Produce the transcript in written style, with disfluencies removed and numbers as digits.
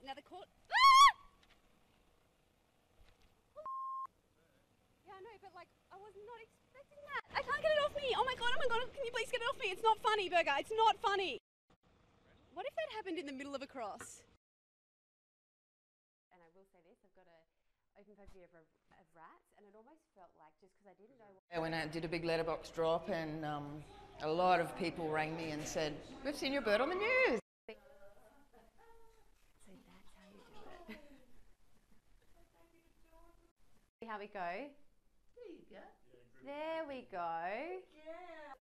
Now the court... Yeah, I know, but like, I was not expecting that. I can't get it off me. Oh my god, can you please get it off me? It's not funny, Burger. It's not funny. What if that happened in the middle of a cross? And I will say this, I've got an open phobia of rats, and it almost felt like, just because I didn't know... When I did a big letterbox drop, and a lot of people rang me and said, we've seen your bird on the news. So that's how you do it. See how we go? There you go. There we go. Yeah.